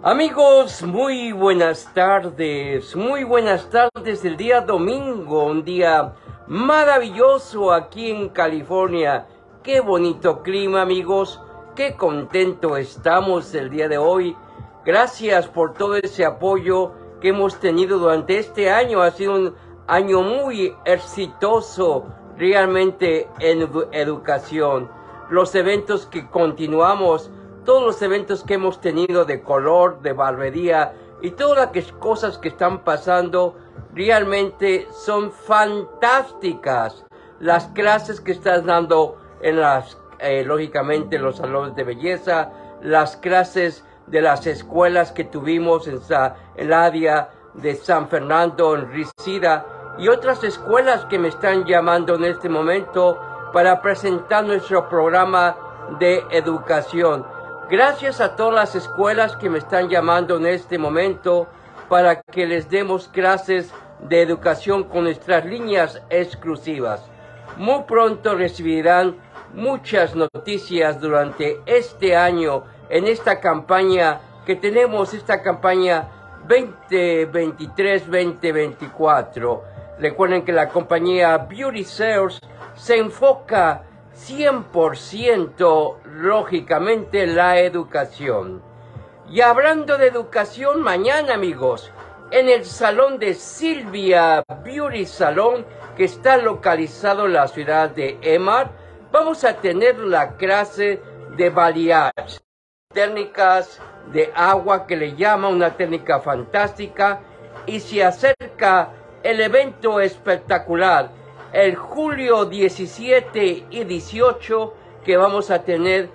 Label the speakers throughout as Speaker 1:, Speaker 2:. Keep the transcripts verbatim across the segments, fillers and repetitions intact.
Speaker 1: Amigos, muy buenas tardes, muy buenas tardes el día domingo, un día maravilloso aquí en California. Qué bonito clima, amigos, qué contento estamos el día de hoy. Gracias por todo ese apoyo que hemos tenido durante este año. Ha sido un año muy exitoso realmente en edu- educación. Los eventos que continuamos, todos los eventos que hemos tenido de color, de barbería y todas las cosas que están pasando realmente son fantásticas. Las clases que estás dando en las, eh, lógicamente, en los salones de belleza, las clases de las escuelas que tuvimos en sa, el área de San Fernando, en Reseda, y otras escuelas que me están llamando en este momento para presentar nuestro programa de educación. Gracias a todas las escuelas que me están llamando en este momento para que les demos clases de educación con nuestras líneas exclusivas. Muy pronto recibirán muchas noticias durante este año en esta campaña que tenemos, esta campaña veinte veintitrés veinte veinticuatro. Recuerden que la compañía Beauty Sales se enfoca cien por ciento, lógicamente, en la educación. Y hablando de educación, mañana, amigos, en el salón de Silvia Beauty Salon, que está localizado en la ciudad de Emart, vamos a tener la clase de balayage, técnicas de agua que le llama una técnica fantástica, y se acerca el evento espectacular el julio diecisiete y dieciocho que vamos a tener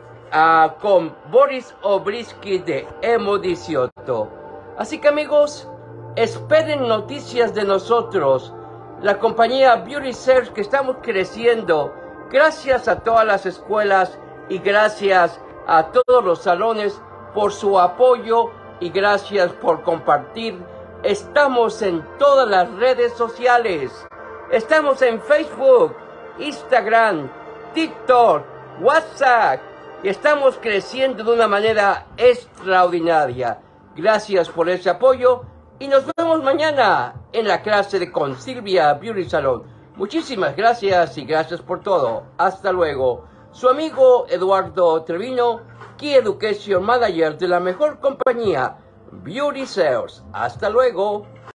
Speaker 1: uh, con Boris Obrisky de Emo dieciocho. Así que, amigos, esperen noticias de nosotros, la compañía Beauty Search, que estamos creciendo gracias a todas las escuelas y gracias a todos los salones por su apoyo y gracias por compartir. Estamos en todas las redes sociales. Estamos en Facebook, Instagram, TikTok, WhatsApp, y estamos creciendo de una manera extraordinaria. Gracias por ese apoyo y nos vemos mañana en la clase de con Silvia Beauty Salon. Muchísimas gracias y gracias por todo. Hasta luego. Su amigo Eduardo Trevino, Key Education Manager de la mejor compañía Beauty Sales. Hasta luego.